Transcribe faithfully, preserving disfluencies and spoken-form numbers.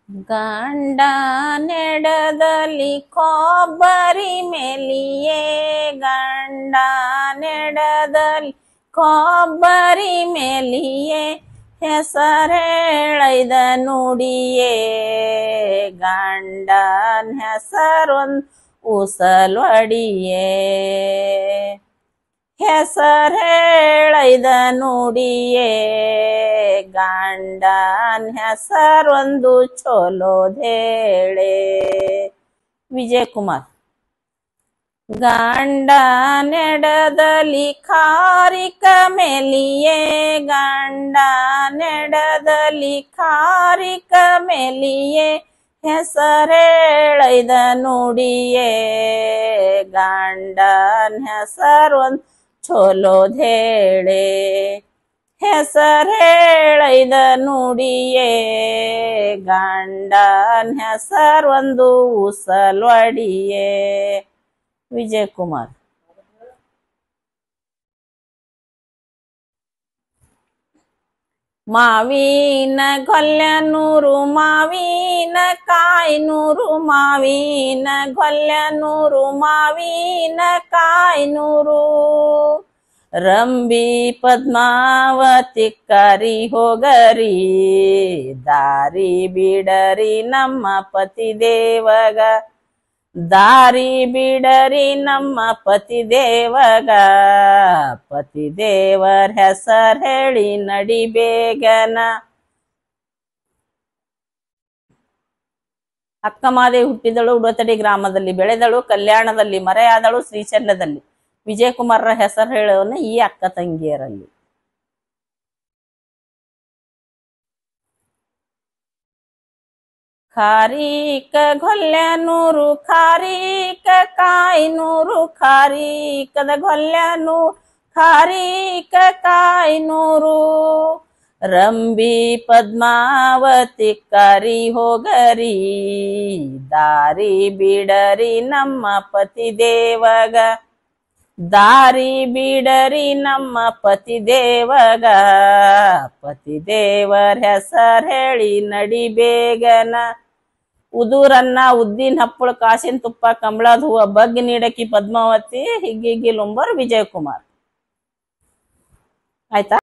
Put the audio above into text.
ಗಂಡ ನೆಡದಲ್ಲಿ ಕೊಬ್ಬರಿ ಮೇಲಿಯೇ ಗಂಡ ನೆಡದಲ್ಲಿ ಕೊಬ್ಬರಿ ಮೇಲಿಯೇ ಹೆಸರೇಳೈದ ನುಡಿಯೇ ಗಂಡನ್ ಹೆಸರೊಂದು ಉಸಲ್ವಡಿಯೇ ಹೆಸರೇಳೈದ ನುಡಿಯೇ ಗಂಡನ್ ಹೆಸರೊಂದು ಚೊಲೋದೇಳೆ. ವಿಜಯ್ ಕುಮಾರ್. ಗಂಡ ನೆಡದಲ್ಲಿ ಕಾರಿಕ ಮೇಲಿಯೇ ಗಂಡ ನೆಡದಲ್ಲಿ ಕಾರಿಕ ಮೇಲಿಯೇ ಹೆಸರೇಳೈದ ನುಡಿಯೇ ಗಂಡನ್ ಹೆಸರೊಂದು ಚೊಲೋದೇಳೆ ಹೆಸರೇಳೈದ ನುಡಿಯೇ ಗಂಡನ್ ಹೆಸರೊಂದು ಉಸಲ್ವಡಿಯೇ. ವಿಜಯ್ ಕುಮಾರ್. ಮಾವಿನ ಗೊಲ್ಲೆ ನೂರು ಮಾವಿನ ಕಾಯಿ ನೂರು ಮಾವಿನ ಗೊಲ್ಲೆ ನೂರು ಮಾವಿನ ಕಾಯಿ ನೂರು ರಂಬಿ ಪದ್ಮಾವತಿ ಕರಿ ಹೋಗರಿ ದಾರಿ ಬಿಡರಿ ನಮ್ಮ ಪತಿ ದೇವಗ ದಾರಿ ಬಿಡರಿ ನಮ್ಮ ಪತಿ ದೇವಗ ಪತಿ ದೇವರ ಹೆಸರು ಹೇಳಿ ನಡಿ ಬೇಗನ. ಅಕ್ಕಮಾದೇವಿ ಹುಟ್ಟಿದಳು ಉಡತಡಿ ಗ್ರಾಮದಲ್ಲಿ, ಬೆಳೆದಳು ಕಲ್ಯಾಣದಲ್ಲಿ, ಮರೆಯಾದಳು ಶ್ರೀಶೈಲದಲ್ಲಿ. ವಿಜಯಕುಮಾರರ ಹೆಸರು ಹೇಳೋನು ಈ ಅಕ್ಕ ತಂಗಿಯರಲ್ಲಿ. ಖಾರೀಕ ಗೊಲ್ಲೆ ನೂರು ಖಾರೀಕ ಕಾಯಿ ನೂರು ಖಾರೀಕದ ಗೊಲ್ಲೆ ನೂರು ಖಾರೀಕ ಕಾಯಿ ನೂರು ರಂಬಿ ಪದ್ಮಾವತಿ ಕರಿ ಹೋಗರಿ ದಾರಿ ಬಿಡರಿ ನಮ್ಮ ಪತಿ ದೇವಗ ದಾರಿ ಬಿಡರಿ ನಮ್ಮ ಪತಿ ದೇವಗ ಪತಿ ದೇವರ ಹೆಸರು ಹೇಳಿ ನಡಿ ಬೇಗನ. ಉದೂರನ್ನ ಉದ್ದಿನ ಹಪ್ಪಳ ಕಾಸಿನ ತುಪ್ಪ ಕಂಬಳದ ಹೂವ ಬಗ್ಗಿ ನೀಡಕಿ ಪದ್ಮಾವತಿ ಹಿಗ್ಗಿಗಿ ಲುಂಬರ್ ವಿಜಯಕುಮಾರ್. ಆಯ್ತಾ?